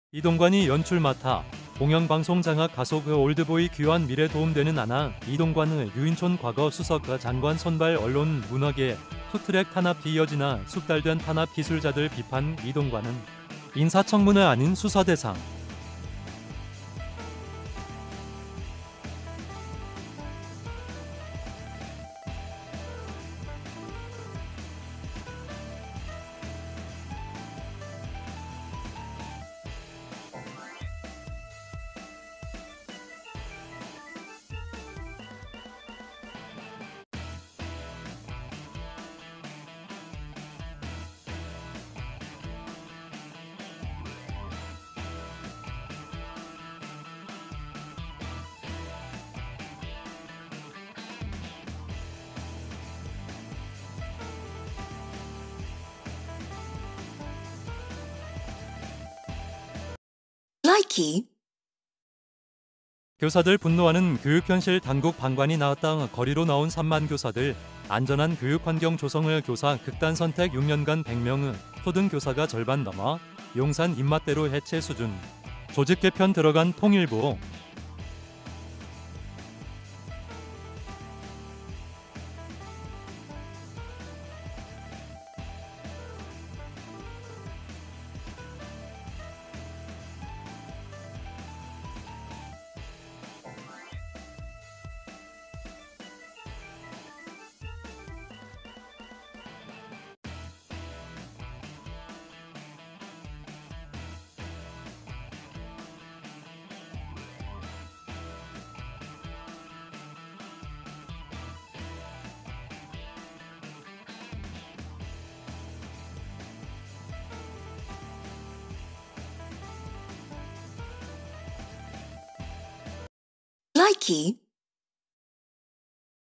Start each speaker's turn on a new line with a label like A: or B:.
A: 이동관이 연출 맡아 공영방송 장학 가속 올드보이 귀환 미래 도움되는 아나 이동관의 유인촌 과거 수석 장관 선발 언론 문화계 투트랙 탄압 이어지나 숙달된 탄압 기술자들 비판 이동관은 인사청문회 아닌 수사 대상.
B: Likey.
A: 교사들 분노하는 교육현실 당국 방관이 나왔다. 거리로 나온 3만 교사들. 안전한 교육환경 조성을 교사 극단 선택 6년간 100명의 초등교사가 절반 넘어 용산 입맛대로 해체 수준. 조직 개편 들어간 통일부.
B: Likey.